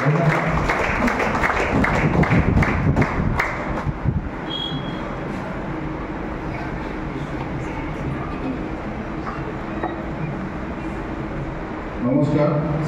নমস্কাৰ।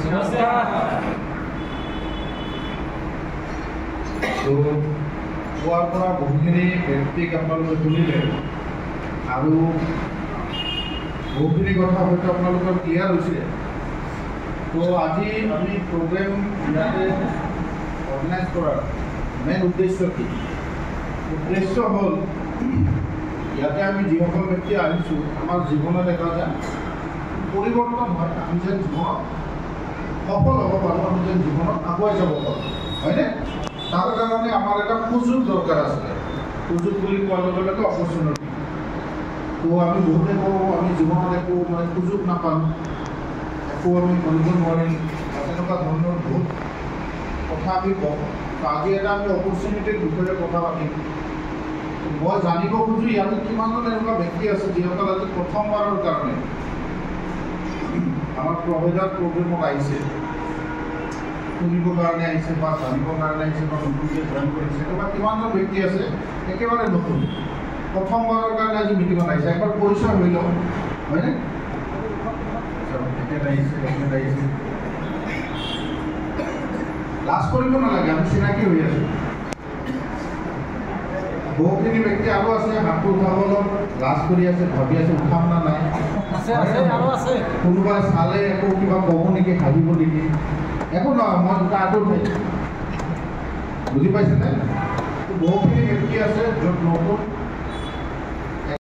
পুৱাৰ পৰা বহুখিনি ব্যক্তিক আপোনালোকে শুনিলে আৰু বহুখিনি কথা হয়তো আপোনালোকৰ ক্লিয়াৰ হৈছে। তো আজি আমি প্ৰগ্ৰেম ইয়াতে অৰ্গেনাইজ কৰাৰ মেইন উদ্দেশ্য কি? উদ্দেশ্য হ'ল ইয়াতে আমি যিসকল ব্যক্তি আহিছোঁ আমাৰ জীৱনত এটা যেন পৰিৱৰ্তন হয়, আমি যেন জীৱনত সফল হ'ব পাৰোঁ, আমি যেন জীৱনত আগুৱাই যাব পাৰোঁ, হয়নে? তাৰ কাৰণে আমাৰ এটা সুযোগ দৰকাৰ আছিলে। সুযোগ বুলি কোৱাৰ লগে লগে অপৰচুনিটি। তো আমি বহুতে কওঁ আমি জীৱনত একো মানে সুযোগ নাপাওঁ, একো আমি কৰিব নোৱাৰিম, তেনেকুৱা ধৰণৰ বহুত কথা আমি কওঁ। আজি এটা আমি অপৰচুনিটিৰ বিষয়ে কথা পাতিম। মই জানিব খোজোঁ ইয়াতে কিমানজন এনেকুৱা ব্যক্তি আছে যিসকল আজি প্ৰথমবাৰৰ কাৰণে আমাৰ প্ৰভেদাৰ প্ৰগ্ৰেমত আহিছে, শুনিবৰ কাৰণে আহিছে বা জানিবৰ কাৰণে আহিছে বা নতুনকৈ জইন কৰিছে। এনেকুৱা কিমানজন ব্যক্তি আছে একেবাৰে নতুন, প্ৰথমবাৰৰ কাৰণে আজি মিটিঙত আহিছে। একবাৰ পৰিচয় হৈ লওক, হয়নে? তেখেত আহিছে, তেখেত আহিছে। লাজ কৰিব নালাগে, আমি চিনাকি হৈ আছোঁ। বহুখিনি ব্যক্তি আৰু আছে, হাতটো উঠাব অলপ লাজ কৰি আছে, ভাবি আছে উঠাম না নাই। কোনোবাই চালে একো কিবা ক'ব নেকি, হাঁহিব নেকি? একো নহয়, মই দুটা আঁতৰত উঠাইছোঁ, বুজি পাইছেনে? বহুখিনি ব্যক্তি আছে য'ত নতুন